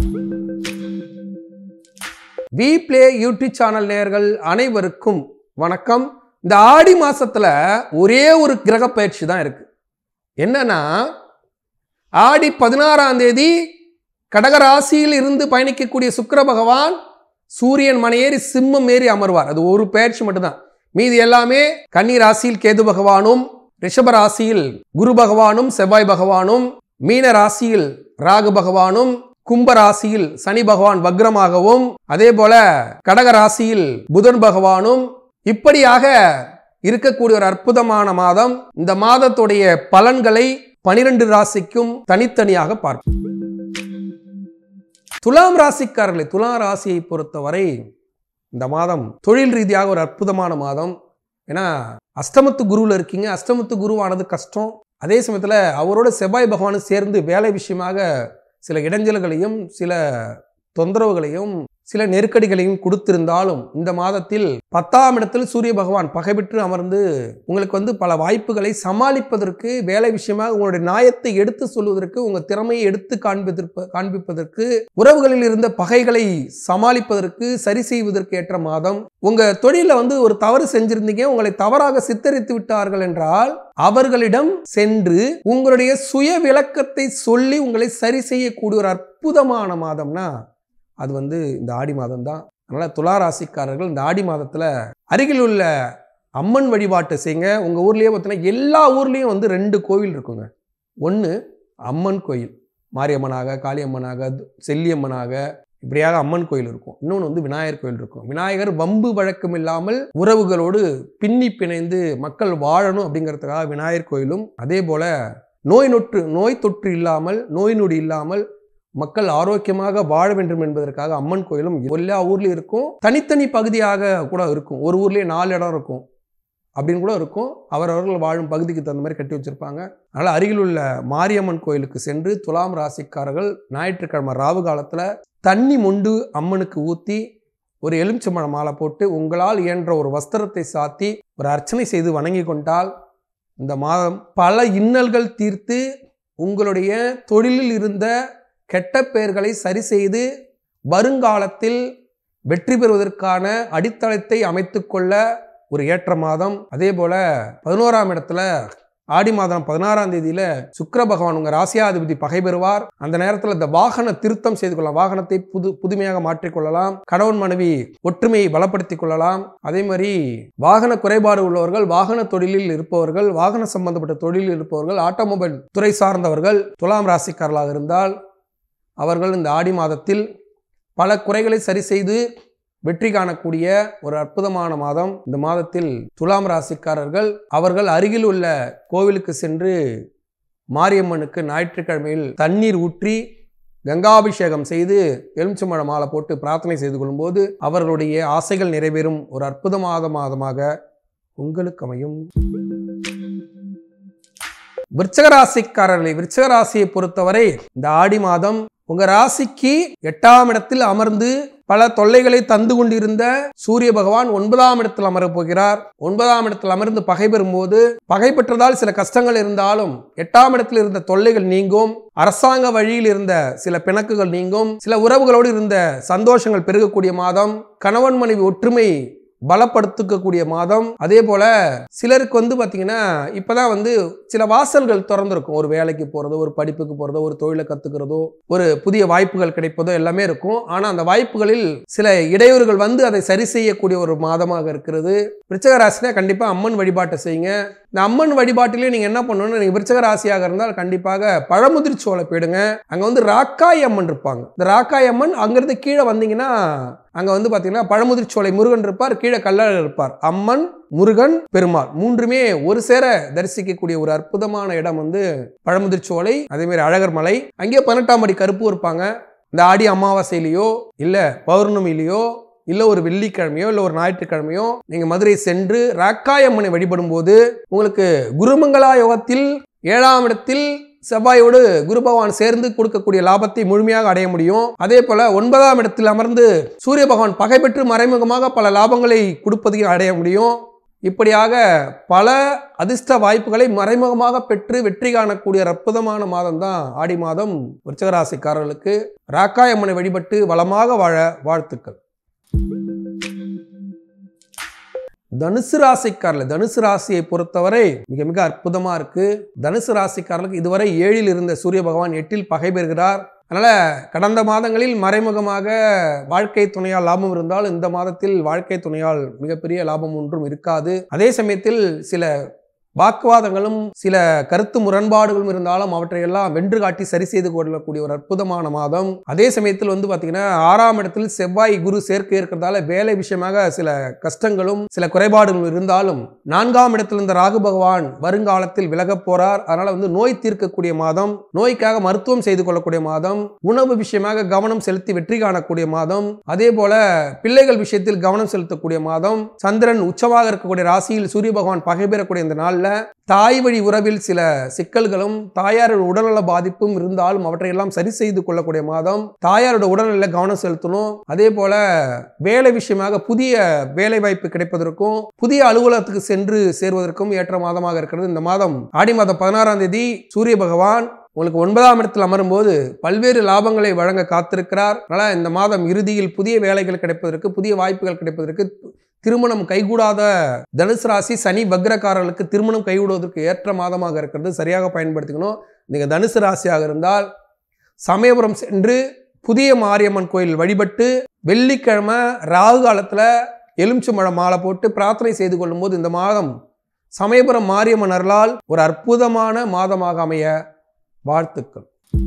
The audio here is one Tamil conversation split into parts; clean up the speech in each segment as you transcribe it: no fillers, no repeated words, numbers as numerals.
வி பிளே யூடியூப் சேனல் நேயர்கள் அனைவருக்கும் வணக்கம். இந்த ஆடி மாசத்துல ஒரே ஒரு கிரக பயிற்சி தான் இருக்கு. என்னன்னா, ஆடி 16ஆம் தேதி கடகராசியில் இருந்து பயணிக்கக்கூடிய சுக்கிர பகவான் சூரியன் மனையேறி சிம்மம் ஏறி அமர்வார். அது ஒரு பயிற்சி மட்டும்தான். மீதி எல்லாமே கன்னி ராசியில் கேது பகவானும், ரிஷப ராசியில் குரு பகவானும் செவ்வாய் பகவானும், மீன ராசியில் ராகு பகவானும், கும்ப ராசியில் சனி பகவான் வக்ரமாகவும், அதே போல கடக ராசியில் புதன் பகவானும், இப்படியாக இருக்கக்கூடிய ஒரு அற்புதமான மாதம். இந்த மாதத்துடைய பலன்களை 12 ராசிக்கும் தனித்தனியாக பார்ப்போம். துலாம் ராசிக்காரர்களை, துலாம் ராசியை பொறுத்தவரை இந்த மாதம் தொழில் ரீதியாக ஒரு அற்புதமான மாதம். ஏன்னா அஷ்டமத்து குருவில் இருக்கீங்க. அஷ்டமத்து குருவானது கஷ்டம். அதே சமயத்தில் அவரோட செவ்வாய் பகவானும் சேர்ந்து வேலை விஷயமாக சில இடைஞ்சல்களையும் சில தொந்தரவுகளையும் சில நெருக்கடிகளையும் கொடுத்திருந்தாலும், இந்த மாதத்தில் 10ஆம் இடத்தில் சூரிய பகவான் பகைபெற்று அமர்ந்து உங்களுக்கு பல வாய்ப்புகளை சமாளிப்பதற்கு, வேலை விஷயமாக உங்களுடைய நியாயத்தை எடுத்து சொல்வதற்கு, உங்கள் திறமையை எடுத்து காண்பிப்பதற்கு, உறவுகளில் இருந்த பகைகளை சமாளிப்பதற்கு, சரி செய்வதற்கு ஏற்ற மாதம். உங்க தொழில ஒரு தவறு செஞ்சிருந்தீங்க, உங்களை தவறாக சித்தரித்து விட்டார்கள் என்றால் அவர்களிடம் சென்று உங்களுடைய சுய விளக்கத்தை சொல்லி உங்களை சரி செய்யக்கூடிய ஒரு அற்புதமான மாதம்னா அது இந்த ஆடி மாதம் தான். அதனால துலா ராசிக்காரர்கள் இந்த ஆடி மாதத்துல அருகில் உள்ள அம்மன் வழிபாட்டை செய்யுங்க. உங்க ஊர்லயே பார்த்தீங்கன்னா எல்லா ஊர்லயும் 2 கோவில் இருக்குங்க. ஒன்று அம்மன் கோயில், மாரியம்மனாக, காளியம்மனாக, செல்லியம்மனாக, இப்படியாக அம்மன் கோயில் இருக்கும். இன்னொன்று விநாயகர் கோயில் இருக்கும். விநாயகர் வம்பு வழக்கம் இல்லாமல் உறவுகளோடு பின்னி பிணைந்து மக்கள் வாழணும் அப்படிங்கிறதுக்காக விநாயகர் கோயிலும், அதே போல நோய் தொற்று இல்லாமல், நோய் நொடி இல்லாமல் மக்கள் ஆரோக்கியமாக வாழ வேண்டும் என்பதற்காக அம்மன் கோயிலும் எல்லா ஊர்லயும் இருக்கும். தனித்தனி பகுதியாக கூட இருக்கும். ஒரு ஊர்லயே 4 இடம் இருக்கும் அப்படின்னு கூட இருக்கும். அவரவர்கள் வாழும் பகுதிக்கு தகுந்த மாதிரி கட்டி வச்சிருப்பாங்க. அதனால அருகில் உள்ள மாரியம்மன் கோயிலுக்கு சென்று துலாம் ராசிக்காரர்கள் ஞாயிற்றுக்கிழமை ராவு காலத்துல தண்ணி மொண்டு அம்மனுக்கு ஊத்தி ஒரு எலுமிச்சம்பழ மாலை போட்டு உங்களால் இயன்ற ஒரு வஸ்திரத்தை சாத்தி ஒரு அர்ச்சனை செய்து வணங்கி கொண்டால் இந்த மாதம் பல இன்னல்கள் தீர்த்து உங்களுடைய தொழிலில் இருந்த கெட்ட பெயர்களை சரி செய்து வருங்காலத்தில் வெற்றி பெறுவதற்கான அடித்தளத்தை அமைத்துக்கொள்ள ஒரு ஏற்ற மாதம். அதே போல 11ஆம் இடத்துல ஆடி மாதம் 16ஆம் தேதியில சுக்கிர பகவான் உங்க ராசியாதிபதி பகை பெறுவார். அந்த நேரத்தில் இந்த வாகன திருத்தம் செய்து கொள்ளலாம், வாகனத்தை புதுமையாக மாற்றிக்கொள்ளலாம், கணவன் மனைவி ஒற்றுமையை பலப்படுத்திக் கொள்ளலாம். அதே மாதிரி வாகன குறைபாடு உள்ளவர்கள், வாகன தொழிலில் இருப்பவர்கள், வாகன சம்பந்தப்பட்ட தொழிலில் இருப்பவர்கள், ஆட்டோமொபைல் துறை சார்ந்தவர்கள் துலாம் ராசிக்காரர்களாக இருந்தால் அவர்கள் இந்த ஆடி மாதத்தில் பல குறைகளை சரி செய்து வெற்றி காணக்கூடிய ஒரு அற்புதமான மாதம். இந்த மாதத்தில் துலாம் ராசிக்காரர்கள் அவர்கள் அருகில் உள்ள கோவிலுக்கு சென்று மாரியம்மனுக்கு ஞாயிற்றுக்கிழமையில் தண்ணீர் ஊற்றி கங்காபிஷேகம் செய்து எலுமிச்சம்பழ மாலை போட்டு பிரார்த்தனை செய்து கொள்ளும்போது அவர்களுடைய ஆசைகள் நிறைவேறும் ஒரு அற்புதமான மாதமாக உங்களுக்கு அமையும். விருச்சிக ராசிக்காரர்களை, விருச்சிக ராசியை பொறுத்தவரை இந்த ஆடி மாதம் உங்க ராசிக்கு 8ஆம் இடத்தில் அமர்ந்து பல தொல்லைகளை தந்து கொண்டிருந்த சூரிய பகவான் 9ஆம் இடத்தில் அமரப் போகிறார். 9ஆம் இடத்தில் அமர்ந்து பகை பெறும்போது, பகை பெற்றதால் சில கஷ்டங்கள் இருந்தாலும் 8ஆம் இடத்தில் இருந்த தொல்லைகள் நீங்கும். அரசாங்க வழியில் இருந்த சில பிணக்குகள் நீங்கும். சில உறவுகளோடு இருந்த சந்தோஷங்கள் பெருகக்கூடிய மாதம். கணவன் மனைவி ஒற்றுமை பலப்படுத்திக்கக்கூடிய மாதம். அதே போல சிலருக்கு பாத்தீங்கன்னா இப்பதான் சில வாசல்கள் திறந்திருக்கும். ஒரு வேலைக்கு போறதோ, ஒரு படிப்புக்கு போறதோ, ஒரு தொழிலை கத்துக்கிறதோ, ஒரு புதிய வாய்ப்புகள் கிடைப்பதோ எல்லாமே இருக்கும். ஆனா அந்த வாய்ப்புகளில் சில இடையூறுகள் அதை சரி செய்யக்கூடிய ஒரு மாதமாக இருக்கிறது. விருச்சிக ராசினா கண்டிப்பா அம்மன் வழிபாட்டை செய்யுங்க. இந்த அம்மன் வழிபாட்டிலே நீங்க என்ன பண்ணணும், நீங்க விருச்சிக ராசியாக இருந்தால் கண்டிப்பாக பழமுதிர்ச்சோலை போயிடுங்க. அங்க ராக்காய் அம்மன் இருப்பாங்க. இந்த ராக்காய் அம்மன் அங்கிருந்து கீழே வந்தீங்கன்னா அங்க பாத்தீங்கன்னா பழமுதிர்ச்சோலை முருகன் இருப்பார், கீழே கள்ளழகர் இருப்பார். அம்மன், முருகன், பெருமாள் மூன்றுமே ஒரு சேர தரிசிக்கக்கூடிய ஒரு அற்புதமான இடம் பழமுதிர்ச்சோலை. அதே மாதிரி அழகர் மலை. அங்கேயே 18ஆம் படி கருப்பு இருப்பாங்க. இந்த ஆடி அமாவாசையிலையோ இல்ல பௌர்ணமியிலையோ இல்ல ஒரு வெள்ளிக்கிழமையோ இல்ல ஒரு ஞாயிற்றுக்கிழமையோ நீங்க மதுரை சென்று ராக்காய் அம்மனை வழிபடும் போது உங்களுக்கு குருமங்களா யோகத்தில் 7ஆம் இடத்தில் செவ்வாயோடு குரு பகவான் சேர்ந்து கொடுக்கக்கூடிய லாபத்தை முழுமையாக அடைய முடியும். அதே போல 9ஆம் இடத்தில் அமர்ந்து சூரிய பகவான் பகை பெற்று மறைமுகமாக பல லாபங்களை கொடுப்பதையும் அடைய முடியும். இப்படியாக பல அதிர்ஷ்ட வாய்ப்புகளை மறைமுகமாக பெற்று வெற்றி காணக்கூடிய அற்புதமான மாதம் தான் ஆடி மாதம். விருச்சிக ராசிக்காரர்களுக்கு ராக்காய் அம்மனை வழிபட்டு வளமாக வாழ வாழ்த்துக்கள். தனுசு ராசிக்காரர்கள், தனுசு ராசியை பொறுத்தவரை மிக மிக அற்புதமா இருக்கு. தனுசு ராசிக்காரர்களுக்கு இதுவரை 7ல் இருந்த சூரிய பகவான் 8ல் பகை பெறுகிறார். அதனால கடந்த மாதங்களில் மறைமுகமாக வாழ்க்கை துணையால் லாபம் இருந்தால் இந்த மாதத்தில் வாழ்க்கை துணையால் மிகப்பெரிய லாபம் ஒன்றும் இருக்காது. அதே சமயத்தில் சில வாக்குவாதங்களும் சில கருத்து முரண்பாடுகளும் இருந்தாலும் அவற்றையெல்லாம் வென்று காட்டி சரி செய்து கொள்ளக்கூடிய ஒரு அற்புதமான மாதம். அதே சமயத்தில் பார்த்தீங்கன்னா 6ஆம் இடத்தில் செவ்வாய் குரு சேர்க்கை இருக்கிறதால வேலை விஷயமாக சில கஷ்டங்களும் சில குறைபாடுகளும் இருந்தாலும் 4ஆம் இடத்தில் இருந்த ராகு பகவான் வருங்காலத்தில் விலகப் போறார். அதனால நோய் தீர்க்கக்கூடிய மாதம், நோய்க்காக மருத்துவம் செய்து கொள்ளக்கூடிய மாதம், உணவு விஷயமாக கவனம் செலுத்தி வெற்றி காணக்கூடிய மாதம், அதே போல பிள்ளைகள் விஷயத்தில் கவனம் செலுத்தக்கூடிய மாதம். சந்திரன் உச்சமாக இருக்கக்கூடிய ராசியில் சூரிய பகவான் பகை பெறக்கூடிய இந்த நாள் தாய் வழி உறவில் சில சிக்கல்களும் தாயாரோட உடல்நல பாதிப்பும் இருந்தாலும் அவற்றையெல்லாம் சரி செய்து கொள்ளக்கூடிய மாதம். தாயாரோட உடல்நல கவனம் செலுத்தணும். அதே போல வேலை விஷயமாக புதிய வேலை வாய்ப்பு கிடைப்பதற்கும் புதிய அலுவலகத்துக்கு சென்று சேர்வதற்கும் ஏற்ற மாதமாக இருக்கிறது இந்த மாதம். ஆடி மாதம் 16ஆம் தேதி சூரிய பகவான் உங்களுக்கு 9ஆம் இடத்தில் அமரும் போது பல்வேறு லாபங்களை வழங்க காத்திருக்கிறார். அதனால இந்த மாதம் இறுதியில் புதிய வேலைகள் கிடைப்பதற்கு, புதிய வாய்ப்புகள் கிடைப்பதற்கு, திருமணம் கைகூடாத தனுசு ராசி சனி வக்ரக்காரர்களுக்கு திருமணம் கைகூடுவதற்கு ஏற்ற மாதமாக இருக்கிறது. சரியாக பயன்படுத்திக்கணும். நீங்கள் தனுசு ராசியாக இருந்தால் சமயபுரம் சென்று புதிய மாரியம்மன் கோயில் வழிபட்டு வெள்ளிக்கிழமை ராகு காலத்தில் எலுமிச்சம்பழம் மாலை போட்டு பிரார்த்தனை செய்து கொள்ளும் போது இந்த மாதம் சமயபுரம் மாரியம்மன் அருளால் ஒரு அற்புதமான மாதமாக அமைய வாழ்த்துக்கள்.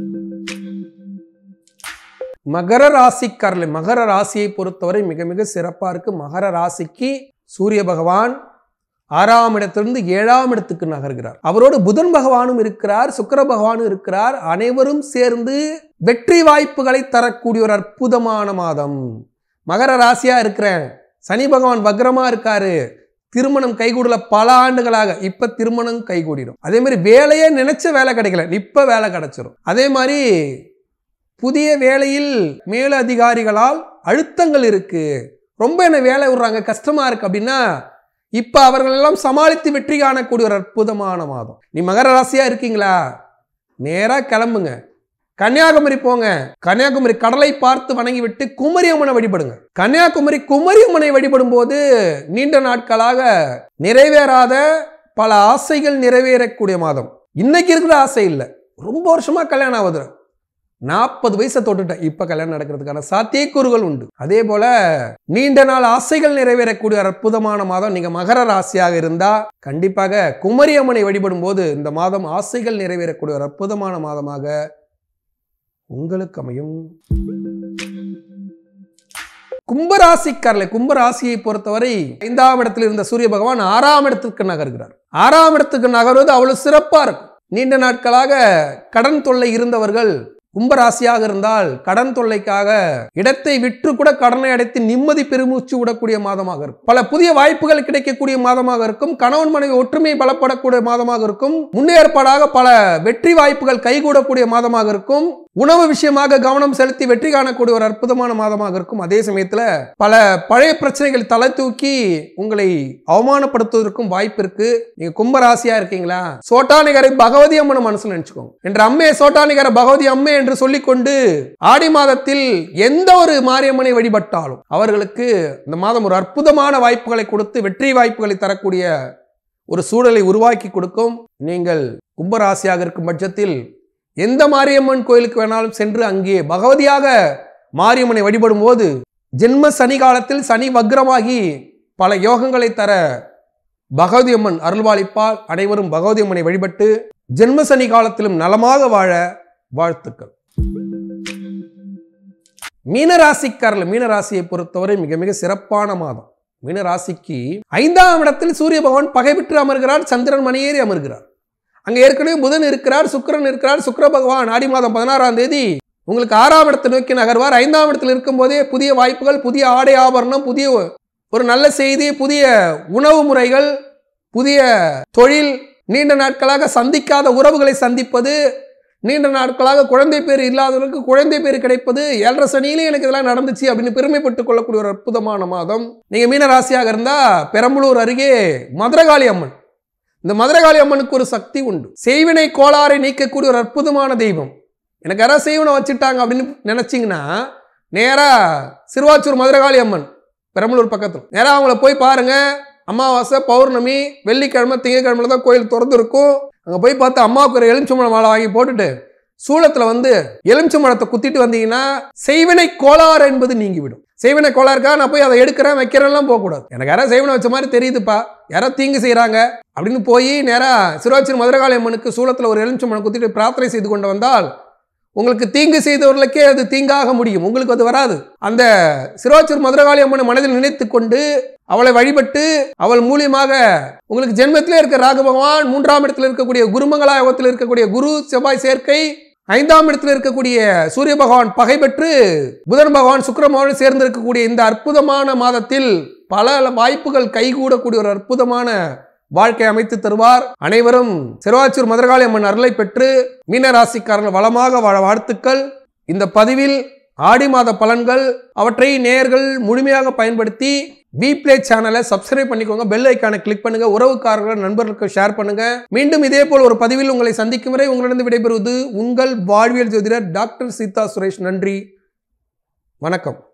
மகர ராசிக்காரர்கள், மகர ராசியை பொறுத்தவரை மிக மிக சிறப்பாக இருக்கு. மகர ராசிக்கு சூரிய பகவான் 6ஆம் இடத்திலிருந்து 7ஆம் இடத்துக்கு நகர்கிறார். அவரோடு புதன் பகவானும் இருக்கிறார், சுக்கிர பகவானும் இருக்கிறார். அனைவரும் சேர்ந்து வெற்றி வாய்ப்புகளை தரக்கூடிய ஒரு அற்புதமான மாதம். மகர ராசியா இருக்கிறேன், சனி பகவான் வக்ரமா இருக்காரு, திருமணம் கைகூடல பல ஆண்டுகளாக, இப்ப திருமணம் கைகூடிடும். அதே மாதிரி வேலையே நினைச்ச வேலை கிடைக்கல, இப்ப வேலை கிடைச்சிடும். அதே மாதிரி புதிய வேலையில் மேல அதிகாரிகளால் அழுத்தங்கள் இருக்கு, ரொம்ப என்ன வேலை விடுறாங்க, கஷ்டமா இருக்கு அப்படின்னா இப்ப அவர்கள் எல்லாம் சமாளித்து வெற்றி காணக்கூடிய ஒரு அற்புதமான மாதம். நீ மகர ராசியா இருக்கீங்களா, நேரா கிளம்புங்க, கன்னியாகுமரி போங்க. கன்னியாகுமரி கடலை பார்த்து வணங்கி விட்டு குமரி அம்மனை வழிபடுங்க. கன்னியாகுமரி குமரி அம்மனை வழிபடும் போது நீண்ட நாட்களாக நிறைவேறாத பல ஆசைகள் நிறைவேறக்கூடிய மாதம். இன்னைக்கு இருக்கிற ஆசை இல்லை, ரொம்ப வருஷமா கல்யாணம் ஆகுது, 40 வயசை தொட்டுட்டேன், இப்ப கல்யாணம் நடக்கிறதுக்கான சாத்தியக்கூறுகள் உண்டு. அதே போல நீண்ட நாள் ஆசைகள் நிறைவேறக்கூடிய அற்புதமான மாதம். நீங்க மகர ராசியாக இருந்தா கண்டிப்பாக குமரி அம்மனை வழிபடும் போது இந்த மாதம் ஆசைகள் நிறைவேறக்கூடிய ஒரு அற்புதமான மாதமாக உங்களுக்கு அமையும். கும்பராசிக்காரர்களை, கும்பராசியை பொறுத்தவரை 5ஆம் இடத்தில் இருந்த சூரிய பகவான் 6ஆம் இடத்துக்கு நகர்கிறார். 6ஆம் இடத்துக்கு நகர்வது அவ்வளவு சிறப்பா இருக்கும். நீண்ட நாட்களாக கடன் தொல்லை இருந்தவர்கள் கும்பராசியாக இருந்தால் கடன் தொல்லைக்காக இடத்தை விற்று கூட கடனை அடைத்து நிம்மதி பெருமூச்சு விடக்கூடிய மாதமாக இருக்கும். பல புதிய வாய்ப்புகள் கிடைக்கக்கூடிய மாதமாக இருக்கும். கணவன் மனைவி ஒற்றுமை பலப்படக்கூடிய மாதமாக இருக்கும். முன்னேற்பாடாக பல வெற்றி வாய்ப்புகள் கைகூடக்கூடிய மாதமாக இருக்கும். உணவு விஷயமாக கவனம் செலுத்தி வெற்றி காணக்கூடிய ஒரு அற்புதமான மாதமாக இருக்கும். அதே சமயத்தில் பல பழைய பிரச்சனைகள் தலை தூக்கி உங்களை அவமானப்படுத்துவதற்கும் வாய்ப்பு இருக்கு. நீங்க கும்பராசியா இருக்கீங்களா, சோட்டானிகரை பகவதி அம்மன் மனசுல நினைச்சுக்கோங்க. என்ற அம்மே சோட்டானிகர பகவதி அம்மே என்று சொல்லிக்கொண்டு ஆடி மாதத்தில் எந்த ஒரு மாரியம்மனை வழிபட்டாலும் அவர்களுக்கு இந்த மாதம் ஒரு அற்புதமான வாய்ப்புகளை கொடுத்து வெற்றி வாய்ப்புகளை தரக்கூடிய ஒரு சூழலை உருவாக்கி கொடுக்கும். நீங்கள் கும்பராசியாக இருக்கும் பட்சத்தில் எந்த மாரியம்மன் கோயிலுக்கு வேணாலும் சென்று அங்கே பகவதியாக மாரியம்மனை வழிபடும் போது ஜென்ம சனி காலத்தில் சனி வக்ரமாகி பல யோகங்களை தர பகவதி அம்மன் அருள்வாளிப்பால். அனைவரும் பகவதி அம்மனை வழிபட்டு ஜென்ம சனி காலத்திலும் நலமாக வாழ வாழ்த்துக்கள். மீனராசிக்காரர்கள், மீனராசியை பொறுத்தவரை மிக மிக சிறப்பான மாதம். மீனராசிக்கு 5ஆம் இடத்தில் சூரிய பகவான் பகை பெற்று அமர்கிறார், சந்திரன் மணியேறி அமர்கிறார். அங்கே ஏற்கனவே புதன் இருக்கிறார், சுக்கிரன் இருக்கிறார். சுக்கிர பகவான் ஆடி மாதம் 16ஆம் தேதி உங்களுக்கு 6ஆம் இடத்தை நோக்கி நகர்வார். 5ஆம் இடத்தில் இருக்கும் போதே புதிய வாய்ப்புகள், புதிய ஆடை ஆபரணம், புதிய ஒரு நல்ல செய்தி, புதிய உணவு முறைகள், புதிய தொழில், நீண்ட நாட்களாக சந்திக்காத உறவுகளை சந்திப்பது, நீண்ட நாட்களாக குழந்தை பேர் இல்லாதவர்களுக்கு குழந்தை பேர் கிடைப்பது, 7.5 சனியிலே எனக்கு இதெல்லாம் நடந்துச்சு அப்படின்னு பெருமைப்பட்டுக் கொள்ளக்கூடிய ஒரு அற்புதமான மாதம். நீங்க மீன ராசியாக இருந்தா பெரம்பலூர் அருகே மதுரகாளி அம்மன், இந்த மதுரகாளி அம்மனுக்கு ஒரு சக்தி உண்டு. செய்வினை கோளாறை நீக்கக்கூடிய ஒரு அற்புதமான தெய்வம். எனக்கு யாராவது செய்வனை வச்சுட்டாங்க அப்படின்னு நினைச்சிங்கன்னா நேராக சிறுவாச்சூர் மதுரகாளி அம்மன் பெரம்பலூர் பக்கத்தில் நேராக அவங்கள போய் பாருங்க. அமாவாசை, பௌர்ணமி, வெள்ளிக்கிழமை, திங்கக்கிழமையில தான் கோயில் திறந்து இருக்கும். அங்கே போய் பார்த்து அம்மாவுக்கு ஒரு எலுமிச்சம்பழம் மாலை வாங்கி போட்டுட்டு சூளத்தில் வந்து எலுமிச்சம்பழத்தை குத்திட்டு வந்தீங்கன்னா செய்வினை கோளாறு என்பது நீங்கிவிடும். செய்வினை கோளாறுக்கா நான் போய் அதை எடுக்கிறேன் வைக்கிறேன்லாம் போகக்கூடாது. எனக்கு யாராவது செய்வனை வச்ச மாதிரி தெரியுதுப்பா, யாரோ தீங்கு செய்கிறாங்க அப்படின்னு போய் நேராக சிறுவாச்சூர் மதுரகாளி அம்மனுக்கு சூளத்தில் ஒரு எலுமிச்சம்பழம் குத்திட்டு பிரார்த்தனை செய்து கொண்டு வந்தால் உங்களுக்கு தீங்கு செய்தவர்களுக்கே அது தீங்காக முடியும், உங்களுக்கு அது வராது. அந்த சிறுவாச்சூர் மதுரகாளி அம்மனை மனதில் நினைத்து கொண்டு அவளை வழிபட்டு அவள் மூலியமாக உங்களுக்கு ஜென்மத்திலே இருக்க ராகு பகவான், 3ஆம் இடத்தில் இருக்கக்கூடிய குருமங்களா யோகத்தில் இருக்கக்கூடிய குரு செவ்வாய் சேர்க்கை, 5ஆம் இடத்தில் இருக்கக்கூடிய சூரிய பகவான் பகை பெற்று புதன் பகவான் சுக்கிர பகவான் சேர்ந்து இருக்கக்கூடிய இந்த அற்புதமான மாதத்தில் பல வாய்ப்புகள் கைகூடக்கூடிய ஒரு அற்புதமான வாழ்க்கை அமைத்து தருவார். அனைவரும் சிறுவாச்சூர் மதுரகாளி அம்மன் அருளை பெற்று மீன ராசிக்காரர்கள் வளமாக வாழ வாழ்த்துக்கள். இந்த பதிவில் ஆடி மாத பலன்கள் அவற்றை நேயர்கள் முழுமையாக பயன்படுத்தி பிப்ளே சேனலை சப்ஸ்கிரைப் பண்ணிக்கோங்க, பெல் ஐக்கானை கிளிக் பண்ணுங்க, உறவுக்காரர்கள் நண்பர்களுக்கு ஷேர் பண்ணுங்க. மீண்டும் இதே போல் ஒரு பதிவில் உங்களை சந்திக்கும் வரை உங்களிடம் விடைபெறுவது உங்கள் வாழ்வியல் ஜோதிடர் டாக்டர் சீதா சுரேஷ். நன்றி, வணக்கம்.